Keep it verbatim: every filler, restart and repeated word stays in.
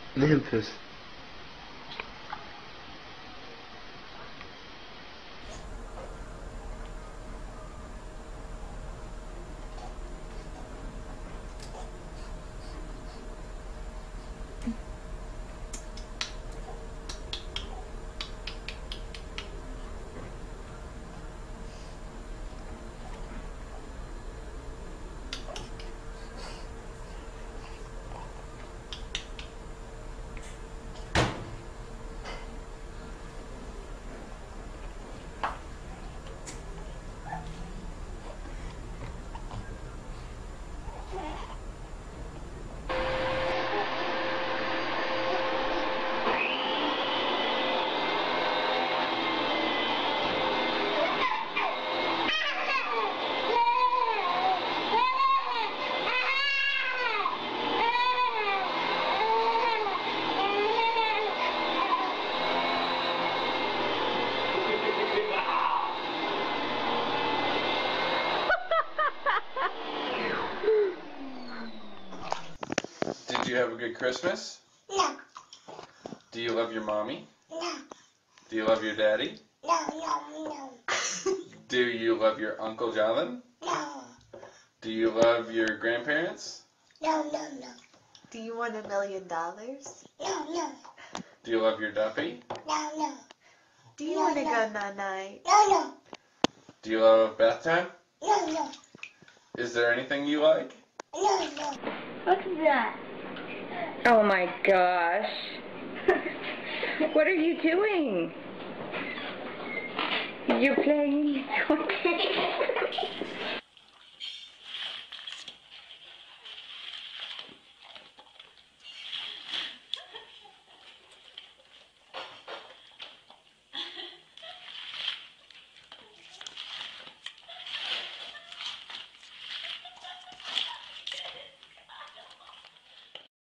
Ne yapıyorsun? Did you have a good Christmas? No. Do you love your mommy? No. Do you love your daddy? No, no, no. Do you love your Uncle Jonathan? No. Do you love your grandparents? No, no, no. Do you want a million dollars? No, no. Do you love your Duffy? No, no. Do you No, want to no. go night-night? No, no. Do you love bath time? No, no. Is there anything you like? No, no. What's that? Oh my gosh. What are you doing? You're playing toy.